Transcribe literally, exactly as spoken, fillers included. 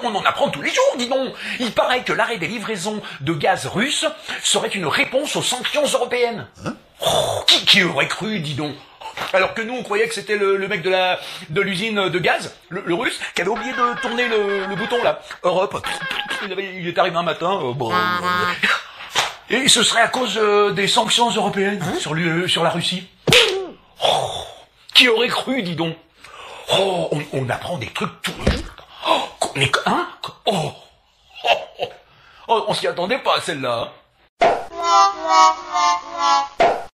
on en apprend tous les jours, dis donc. Il paraît que l'arrêt des livraisons de gaz russe serait une réponse aux sanctions européennes. Hein? Oh, qui, qui aurait cru, dis donc? Alors que nous, on croyait que c'était le, le mec de la de l'usine de gaz, le, le russe, qui avait oublié de tourner le, le bouton là. Europe. Il, avait, il est arrivé un matin. Euh, bon, et ce serait à cause euh, des sanctions européennes hein, sur, lui, sur la Russie. Oh, qui aurait cru, dis donc? Oh, on, on apprend des trucs tous les jours. Oh, mais, hein? Oh, oh, oh, oh, on s'y attendait pas, celle-là.